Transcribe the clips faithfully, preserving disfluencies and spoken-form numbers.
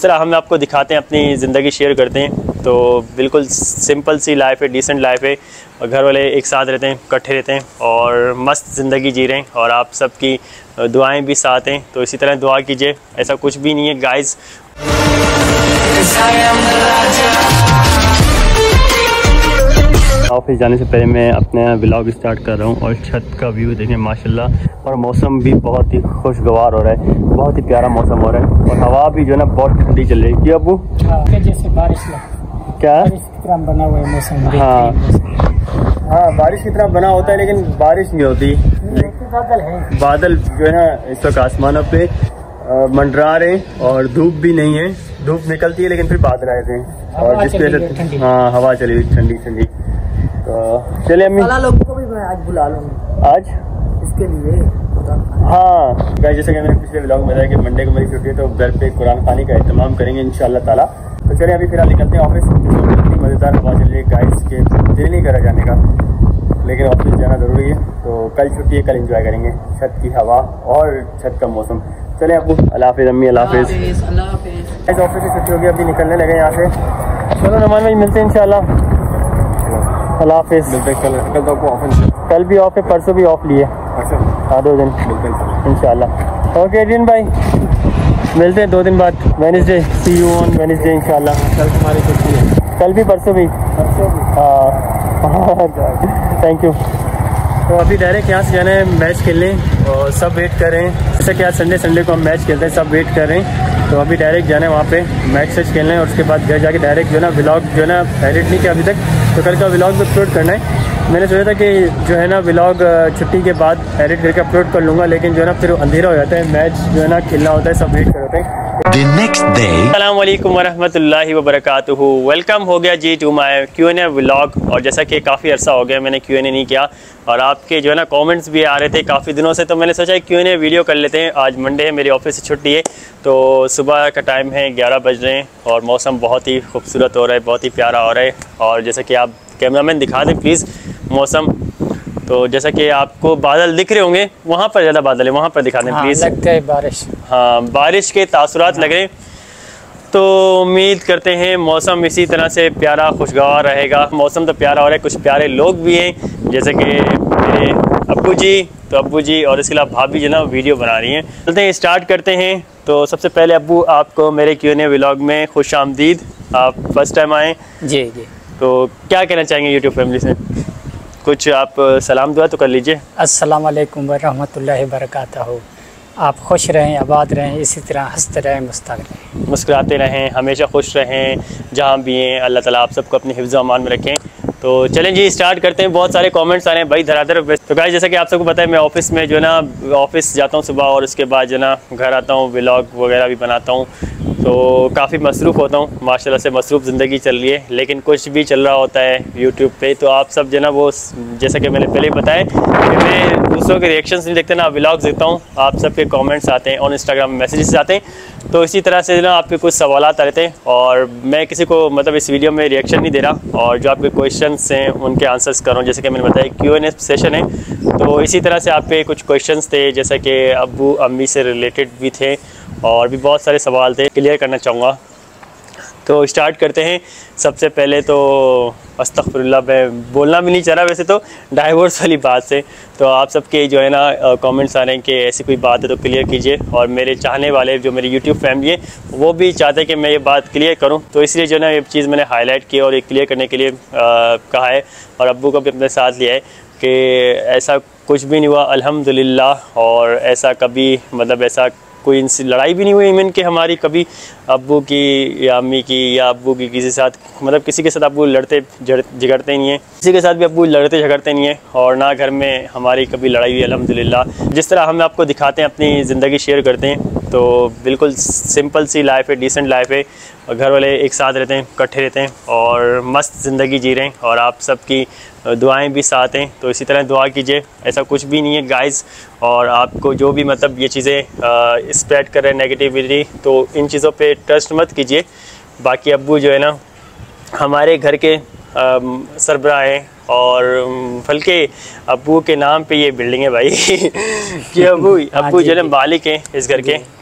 जिस तरह हम आपको दिखाते हैं, अपनी ज़िंदगी शेयर करते हैं, तो बिल्कुल सिंपल सी लाइफ है, डिसेंट लाइफ है, और घर वाले एक साथ रहते हैं, इकट्ठे रहते हैं और मस्त ज़िंदगी जी रहे हैं, और आप सबकी दुआएं भी साथ हैं। तो इसी तरह दुआ कीजिए, ऐसा कुछ भी नहीं है गाइस। ऑफिस जाने से पहले मैं अपना व्लॉग स्टार्ट कर रहा हूँ, और छत का व्यू देखें माशाल्लाह, और मौसम भी बहुत ही खुशगवार हो रहा है, बहुत ही प्यारा मौसम हो रहा है, और हवा भी जो है ना बहुत ठंडी चल रही है। क्या अबू? जैसे बारिश क्या बारिश की तरह बना हुआ है मौसम। हाँ हाँ, बारिश की तरह बना होता है, लेकिन बारिश नहीं होती। बादल है, बादल जो है ना इस वक्त आसमानों पे मंडरा रहे हैं, और धूप भी नहीं है, धूप निकलती है लेकिन फिर बादल आए थे, और जिसकी वजह से हाँ हवा चली हुई ठंडी ठंडी। तो चलिए अम्मी, लोगों को भी मैं आज बुला लूँगा आज इसके लिए। हाँ गाइस, जैसे कि मैंने पिछले व्लॉग में बताया कि मंडे को मेरी छुट्टी है, तो घर पे कुरान खानी का एहतमाम करेंगे इंशाअल्लाह ताला। तो चलिए अभी फिलहाल निकलते हैं ऑफिस। इतनी मज़ेदार हवा चल रही है गाइस के दिल नहीं करा जाने का, लेकिन ऑफिस जाना ज़रूरी है। तो कल छुट्टी है, कल एंजॉय करेंगे छत की हवा और छत का मौसम। चले अबू, अल्लाह हाफिज़ अम्मी, अल्लाह हाफिज़। ऑफिस से छुट्टी होगी, अभी निकलने लगे यहाँ से। चलो नमान भाई, मिलते हैं इंशाल्लाह, अल्लाह हाफिज़। मिलते हैं कल, कल तो ऑफिस कल भी ऑफ है, परसों भी ऑफ लिए, हाँ दो दिन इंशाल्लाह। ओके दिन भाई, मिलते हैं दो दिन बाद, Wednesday, see you on Wednesday इंशाल्लाह। कल तुम्हारी छुट्टी है? कल भी, परसों भी। परसों भी, हाँ थैंक यू। तो अभी डायरेक्ट यहाँ से जाना है मैच खेलने, और सब वेट कर रहे हैं, जैसे कि आज संडे संडे को हम मैच खेलते हैं, सब वेट कर रहे हैं। तो अभी डायरेक्ट जाना है वहाँ पे मैच सच खेलना है, और उसके बाद घर जाके डायरेक्ट जो है ना व्लॉग जो है ना एडिट नहीं किया अभी तक, तो कल का व्लॉग भी अपलोड करना है। मैंने सोचा था कि जो है ना व्लॉग छुट्टी के बाद एडिट करके अपलोड कर लूँगा, लेकिन जो है ना फिर अंधेरा हो जाता है, मैच जो है ना खेलना होता है, सब वेट कर होते हैं। अस्सलाम वालेकुम वरहमतुल्लाहि वबरकातुहू। वेलकम हो गया जी to my Q N A vlog. और जैसा कि काफ़ी अर्सा हो गया मैंने क्यू एन ए नहीं किया, और आपके जो है ना कमेंट्स भी आ रहे थे काफ़ी दिनों से, तो मैंने सोचा क्यू एन ए वीडियो कर लेते हैं। आज मंडे है, मेरी ऑफिस से छुट्टी है, तो सुबह का टाइम है, ग्यारह बज रहे हैं, और मौसम बहुत ही खूबसूरत हो रहा है, बहुत ही प्यारा हो रहा है। और जैसा कि आप कैमरामैन दिखा दें प्लीज़ मौसम, तो जैसा कि आपको बादल दिख रहे होंगे, वहाँ पर ज़्यादा बादल है, वहाँ पर दिखा दें प्लीज़। लगता है बारिश, हाँ बारिश के तासुरात लग रहे हैं। तो उम्मीद करते हैं मौसम इसी तरह से प्यारा खुशगवार रहेगा। मौसम तो प्यारा हो रहा है, कुछ प्यारे लोग भी हैं, जैसे कि मेरे अब्बू जी, तो अब्बू जी और इसके अलावा भाभी जो ना वीडियो बना रही हैं। चलते हैं, स्टार्ट करते हैं। तो सबसे पहले अब्बू, आपको मेरे क्यू एन ए व्लॉग में खुश आमदीद, आप फर्स्ट टाइम आए जी जी। तो क्या कहना चाहेंगे यूट्यूब फैमिली से? कुछ आप सलाम दुआ तो कर लीजिए। अस्सलाम वालेकुम वरहमतुल्लाहि वबरकातुहू। आप खुश रहें, आबाद रहें, इसी तरह हंसते रहें, मुस्ताक रहें, मुस्कुराते रहें, हमेशा खुश रहें, जहाँ भी हैं। अल्लाह ताला आप सबको अपनी हिफ्ज़ अमान में रखें। तो चलें जी, स्टार्ट करते हैं। बहुत सारे कमेंट्स आ रहे हैं भाई धराधर। तो गाइस, जैसा कि आप सबको पता है, मैं ऑफिस में जो है ना ऑफिस जाता हूँ सुबह, और उसके बाद जो है ना घर आता हूँ, व्लॉग वगैरह भी बनाता हूँ, तो काफ़ी मसरूफ़ होता हूँ। माशाल्लाह से मसरूफ़ ज़िंदगी चल रही है, लेकिन कुछ भी चल रहा होता है यूट्यूब पे, तो आप सब जो है ना वो, जैसा कि मैंने पहले ही बताया कि मैं दूसरों के रिएक्शंस नहीं देखता ना, व्लॉग्स देखता हूँ। आप सबके कमेंट्स आते हैं और इंस्टाग्राम में मैसेजेस आते हैं, तो इसी तरह से ना आपके कुछ सवाल आ रहे थे, और मैं किसी को मतलब इस वीडियो में रिएक्शन नहीं दे रहा, और जो आपके क्वेश्चंस हैं उनके आंसर्स कर रहा हूँ। जैसे कि मैंने बताया क्यू एन ए सेशन है, तो इसी तरह से आपके कुछ क्वेश्चंस थे, जैसे कि अब्बू अम्मी से रिलेटेड भी थे, और भी बहुत सारे सवाल थे, क्लियर करना चाहूँगा। तो स्टार्ट करते हैं। सबसे पहले तो अस्तगफिरुल्लाह, मैं बोलना भी नहीं चाह रहा वैसे तो, डाइवोर्स वाली बात से। तो आप सबके जो है ना कमेंट्स आ रहे हैं कि ऐसी कोई बात है तो क्लियर कीजिए, और मेरे चाहने वाले जो मेरी यूट्यूब फैमिली है वो भी चाहते हैं कि मैं ये बात क्लियर करूं, तो इसलिए जो है ना ये चीज़ मैंने हाईलाइट की और ये क्लियर करने के लिए आ, कहा है, और अब्बू को भी अपने साथ लिया है कि ऐसा कुछ भी नहीं हुआ अल्हम्दुलिल्लाह। और ऐसा कभी मतलब ऐसा कोई इनसे लड़ाई भी नहीं हुई इवन कि हमारी कभी अब्बू की या अम्मी की या अब्बू की किसी साथ, मतलब किसी के साथ अब्बू लड़ते झगड़ते नहीं हैं, किसी के साथ भी अब्बू लड़ते झगड़ते नहीं हैं, और ना घर में हमारी कभी लड़ाई हुई अल्हम्दुलिल्लाह। जिस तरह हम आपको दिखाते हैं, अपनी ज़िंदगी शेयर करते हैं, तो बिल्कुल सिंपल सी लाइफ है, डिसेंट लाइफ है, और घर वाले एक साथ रहते हैं, इकट्ठे रहते हैं, और मस्त ज़िंदगी जी रहे हैं, और आप सबकी दुआएं भी साथ हैं। तो इसी तरह दुआ कीजिए, ऐसा कुछ भी नहीं है गाइस। और आपको जो भी मतलब ये चीज़ें स्प्रेड कर रहे हैं नेगेटिविटी, तो इन चीज़ों पे ट्रस्ट मत कीजिए। बाकी अब्बू जो है ना हमारे घर के सरबराह हैं, और बल्कि अब्बू के नाम पे ये बिल्डिंग है भाई कि अब्बू अब्बू जो है मालिक हैं इस घर के,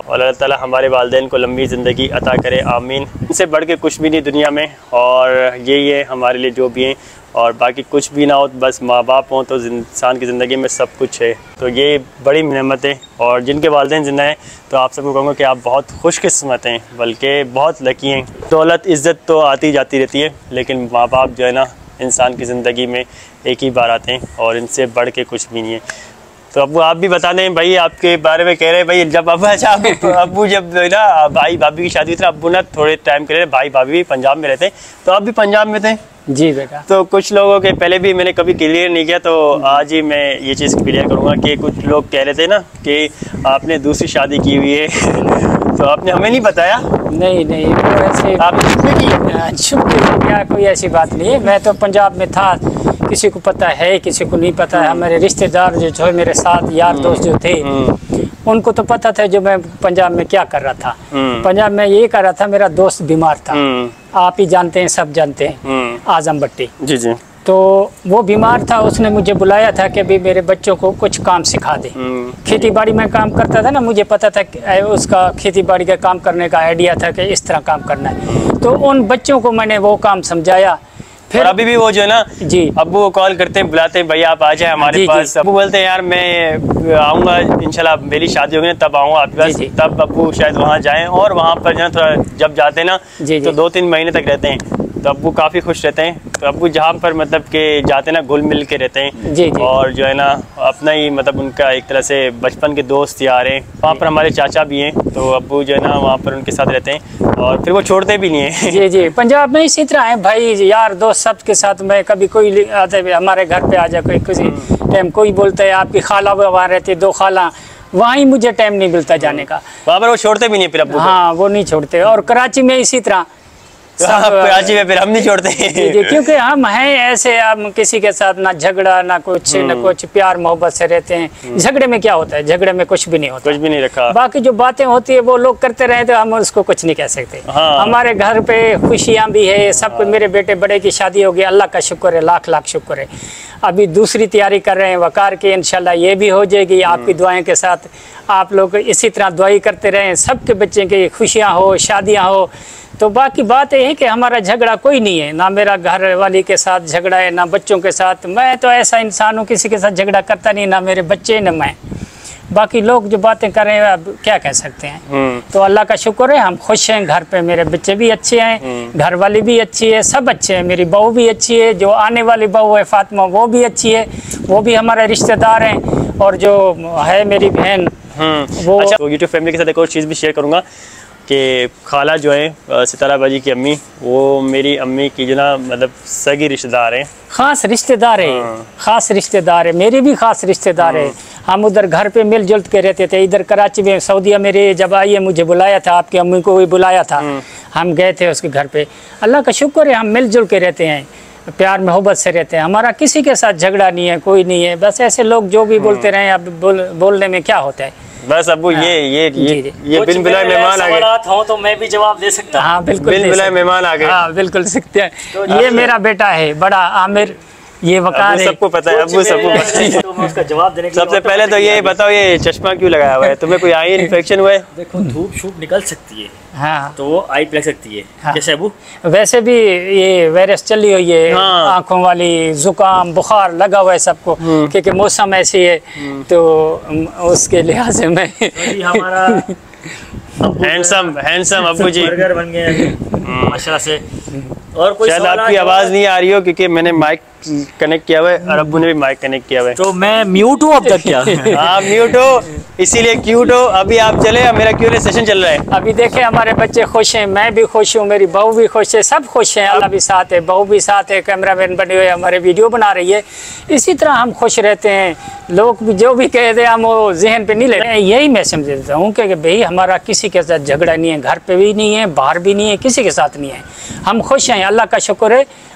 और अल्लाह ताला हमारे वालिदैन को लंबी ज़िंदगी अता करे, आमीन। इनसे बढ़ के कुछ भी नहीं दुनिया में, और यही है हमारे लिए जो भी हैं, और बाकी कुछ भी ना हो, बस माँ बाप हों तो इंसान की ज़िंदगी में सब कुछ है। तो ये बड़ी नेमत है, और जिनके वालिदैन ज़िंदा हैं तो आप सबको कहूँगा कि आप बहुत खुशकिस्मत हैं, बल्कि बहुत लकी हैं। दौलत इज़्ज़त तो आती जाती रहती है, लेकिन माँ बाप जो है ना इंसान की ज़िंदगी में एक ही बार आते हैं, और इनसे बढ़ के कुछ भी नहीं है। तो अब्बू आप भी बता दें भाई, आपके बारे में कह रहे हैं भाई, जब अब्बू अच्छा अब्बू जब ना भाई भाभी की शादी थी, अब्बू ना थोड़े टाइम के लिए भाई भाभी भी पंजाब में रहते हैं, तो आप भी पंजाब में थे? जी बेटा। तो कुछ लोगों के पहले भी मैंने कभी क्लियर नहीं किया, तो आज ही मैं ये चीज़ क्लियर करूँगा कि कुछ लोग कह रहे थे ना कि आपने दूसरी शादी की हुई है तो आपने हमें नहीं बताया। नहीं नहीं, वो ऐसे आपने छुप की? छुप क्या, कोई ऐसी बात नहीं है। मैं तो पंजाब में था, किसी को पता है किसी को नहीं पता है। हमारे रिश्तेदार जो जो मेरे साथ यार दोस्त जो थे उनको तो पता था जो मैं पंजाब में क्या कर रहा था। पंजाब में ये कर रहा था, मेरा दोस्त बीमार था, आप ही जानते हैं, सब जानते हैं, आजम भट्टी। जी जी। तो वो बीमार था, उसने मुझे बुलाया था कि अभी मेरे बच्चों को कुछ काम सिखा दे। खेती बाड़ी में काम करता था ना, मुझे पता था उसका खेती बाड़ी का काम करने का आइडिया था कि इस तरह काम करना है। तो उन बच्चों को मैंने वो काम समझाया। फिर अभी भी वो जो है ना जी अब्बू को कॉल करते हैं, बुलाते हैं, भैया आप आ जाए हमारे जी, पास। अब्बू बोलते हैं यार मैं आऊँगा इंशाल्लाह, मेरी शादी होगी तब आऊँगा आपके पास। तब अब्बू शायद वहाँ जाएं, और वहाँ पर जो है थोड़ा जब जाते हैं ना जी, तो जी. दो तीन महीने तक रहते हैं, तो अब्बू काफ़ी खुश रहते हैं। तो अब्बू जहाँ पर मतलब के जाते हैं ना घुल मिल के रहते हैं जी, जी. और जो है ना अपना ही मतलब उनका एक तरह से बचपन के दोस्त यार हैं। वहाँ पर हमारे चाचा भी हैं, तो अब्बू जो है ना वहाँ पर उनके साथ रहते हैं, और फिर वो छोड़ते भी नहीं है। जी जी, पंजाब में इसी तरह है भाई, यार दोस्त सब के साथ। मैं कभी कोई आते हमारे घर पे आ जाए, कोई किसी टाइम कोई बोलता है आपकी खाला वहाँ रहती है, दो खाला, वहीं मुझे टाइम नहीं मिलता जाने का। वहाँ पर वो छोड़ते भी नहीं फिर अब्बू? हाँ वो नहीं छोड़ते। और कराची में इसी तरह कराची में फिर हम नहीं छोड़ते हैं जी, जी, क्योंकि हम हैं ऐसे, हम किसी के साथ ना झगड़ा ना कुछ ना कुछ, प्यार मोहब्बत से रहते हैं। झगड़े में क्या होता है, झगड़े में कुछ भी नहीं होता, कुछ भी नहीं रखा। बाकी जो बातें होती है वो लोग करते रहे तो हम उसको कुछ नहीं कह सकते। हाँ। हमारे घर पे खुशियाँ भी है, सब कुछ। मेरे बेटे बड़े की शादी हो गई, अल्लाह का शुक्र है, लाख लाख शुक्र है। अभी दूसरी तैयारी कर रहे हैं वकार की, इंशाल्लाह ये भी हो जाएगी आपकी दुआएं के साथ। आप लोग इसी तरह दुआई करते रहें, सबके बच्चे की खुशियाँ हो, शादियाँ हो। तो बाकी बात यह है कि हमारा झगड़ा कोई नहीं है, ना मेरा घर वाली के साथ झगड़ा है, ना बच्चों के साथ। मैं तो ऐसा इंसान हूँ, किसी के साथ झगड़ा करता नहीं, ना मेरे बच्चे ना मैं। बाकी लोग जो बातें कर रहे हैं अब क्या कह सकते हैं। तो अल्लाह का शुक्र है, हम खुश हैं। घर पे मेरे बच्चे भी अच्छे हैं, घर वाली भी अच्छी है, सब अच्छे हैं। मेरी बहू भी अच्छी है, जो आने वाली बहू है फातिमा वो भी अच्छी है, वो भी हमारे रिश्तेदार हैं। और जो है मेरी बहन वो। अच्छा, तो यूट्यूब फैमिली के साथ एक और चीज़ भी शेयर करूँगा कि खाला जो है सितारा बाजी की अम्मी, वो मेरी अम्मी की जो ना मतलब सगी रिश्तेदार हैं, ख़ास रिश्तेदार है। हाँ। ख़ास रिश्तेदार है, मेरे भी ख़ास रिश्तेदार है। हम उधर घर पे मिलजुल के रहते थे। इधर कराची में सऊदीया मेरे जब आई है, मुझे बुलाया था, आपकी अम्मी को भी बुलाया था, हम गए थे उसके घर पे। अल्लाह का शुक्र है, हम मिलजुल के रहते हैं, प्यार मोहब्बत से रहते हैं। हमारा किसी के साथ झगड़ा नहीं है, कोई नहीं है। बस ऐसे लोग जो भी बोलते रहे, अब बोल, बोलने में क्या होता है। बस अब्बू ये ये ये ये बिन बुलाए मेहमान आ गए हो, तो मैं भी जवाब दे सकता हूं। हाँ बिल्कुल, बिन बुलाए मेहमान आ गए। हाँ बिल्कुल सकते हैं। तो ये मेरा बेटा है बड़ा आमिर, ये वकार है, सबको पता है अब्बू, सबको पता है। तो मैं उसका जवाब देने के सबसे पहले तो ये बताओ, ये चश्मा क्यों लगाया हुआ है? तुम्हें कोई आई इन्फेक्शन हुआ है? देखो धूप शूप निकल सकती है, हाँ तो वो आई लग सकती है। हाँ। जैसे अबू वैसे भी ये वायरस चली हुई है, हाँ। आँखों वाली, जुकाम बुखार लगा हुआ है सबको, क्योंकि मौसम ऐसी है। तो उसके लिहाज से मैं हमारा हैंडसम हैंडसम अब्बू जी बर्गर बन गए माशाल्लाह से। और कोई शायद आपकी आवाज़ नहीं आ रही हो क्योंकि मैंने माइक कनेक्ट किया हुआ है और अब्बू ने भी माइक कनेक्ट किया हुआ है। तो मैं म्यूट हूँ अब तक क्या? आप म्यूट हो, इसीलिए क्यूट हो। अभी आप चले, मेरा क्यू एंड ए सेशन चल रहा है। अभी देखे हमारे बच्चे खुश हैं, मैं भी खुश हूँ, मेरी बहू भी खुश है, सब खुश हैं। अल्लाह भी साथ है, बहू भी साथ है, कैमरा मैन बने हुए हमारे वीडियो बना रही है। इसी तरह हम खुश रहते हैं। लोग भी जो भी कह दे हम वो जहन पे नहीं ले रहे। यही मैं समझ देता हूँ कि भाई हमारा किसी के साथ झगड़ा नहीं है, घर पे भी नहीं है, बाहर भी नहीं है, किसी के साथ नहीं है। हम खुश हैं, अल्लाह का शुक्र है,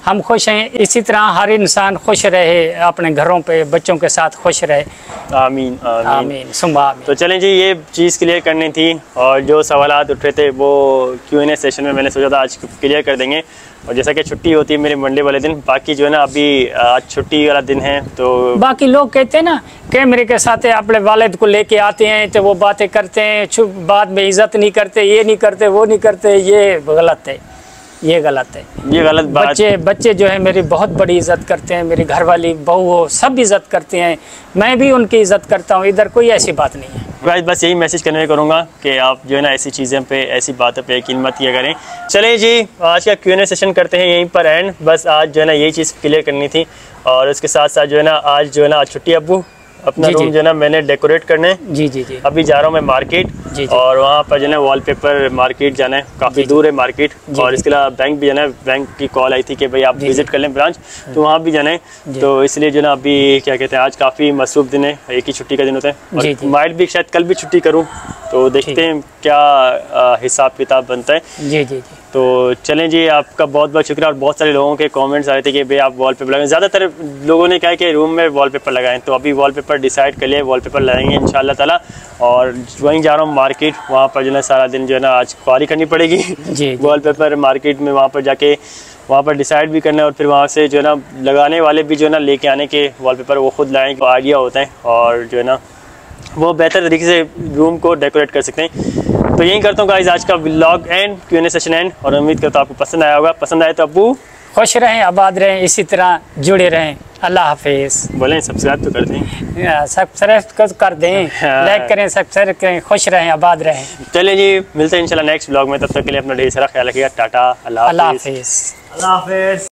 हम खुश हैं। इसी तरह हर इंसान खुश रहे, अपने घरों पे बच्चों के साथ खुश रहे। आमीन आमीन, आमीन सुम्मा आमीन। तो चलें जी, ये चीज़ क्लियर करनी थी और जो सवालात उठ रहे थे वो क्यू एन ए सेशन में मैंने सोचा था आज क्लियर कर देंगे। और जैसा कि छुट्टी होती है मेरे मंडे वाले दिन, बाकी जो है ना अभी आज छुट्टी वाला दिन है, तो बाकी लोग कहते हैं ना कैमरे के साथ अपने वालिद को लेके आते हैं तो वो बातें करते हैं, छुप बाद में इज्जत नहीं करते, ये नहीं करते, वो नहीं करते, ये गलत है, ये गलत है, ये गलत बात। बच्चे बच्चे जो है मेरी बहुत बड़ी इज्जत करते हैं, मेरी घरवाली बहू सब इज्जत करते हैं, मैं भी उनकी इज्जत करता हूँ, इधर कोई ऐसी बात नहीं है। गाइस बस यही मैसेज कन्वे करूँगा कि आप जो है ना ऐसी चीज़ें पे, ऐसी बातों पे यकीन मत किया करें। चलिए जी, आज का क्यू एन ए सेशन करते हैं यहीं पर एंड। बस आज जो है ना यही चीज़ क्लियर करनी थी और उसके साथ साथ जो है ना आज जो है ना आज छुट्टी, अब्बू अपना रूम जो है ना मैंने डेकोरेट करने जी जी जी अभी जा रहा हूँ मैं मार्केट, और वहाँ पर जो है वॉलपेपर मार्केट जाना है, काफ़ी दूर है मार्केट, और इसके अलावा बैंक भी जाना है। बैंक की कॉल आई थी कि भाई आप विजिट कर लें ब्रांच, तो वहाँ भी जाना है। तो इसलिए जो ना अभी क्या कहते हैं आज काफ़ी मसरूफ दिन है, एक ही छुट्टी का दिन होता है, और माइट भी शायद कल भी छुट्टी करूँ, तो देखते हैं क्या हिसाब किताब बनता है। जी जी जी तो चलें जी, आपका बहुत बहुत शुक्रिया। और बहुत सारे लोगों के कमेंट्स आ रहे थे कि भाई आप वॉलपेपर लगाएं, ज़्यादातर लोगों ने कहा कि रूम में वॉलपेपर लगाएं, तो अभी वॉलपेपर डिसाइड कर लिया, वॉलपेपर लगाएंगे इंशाल्लाह ताला। और वहीं जा रहा हूँ मार्केट, वहाँ पर जो है सारा दिन जो है ना आज ख्वारी करनी पड़ेगी जी वॉलपेपर मार्केट में, वहाँ पर जाके वहाँ पर डिसाइड भी करना है, और फिर वहाँ से जो है ना लगाने वाले भी जो है ना लेके आने के वॉलपेपर वो खुद लाएँ, तो आइडिया होता है और जो है ना वो बेहतर तरीके से रूम को डेकोरेट कर सकते हैं। तो यही करता हूँ गाइस आज का vlog end, Q N A session end, और उम्मीद करता हूँ आपको पसंद आया होगा। पसंद आए तो अब्बू खुश रहें, आबाद रहें, इसी तरह जुड़े रहें। अल्लाह हाफिज़। बोलें सब्सक्राइब तो कर दें, सब्सक्राइब कर दें, लाइक करें, सब्सक्राइब करें, खुश रहें, आबाद रहें। चलिए जी, मिलते हैं इंशाल्लाह नेक्स्ट व्लॉग में, तब तक के लिए अपना ढेर सारा ख्याल रखिएगा। टाटा, अल्लाह हाफिज़। अल्लाह हाफिज़।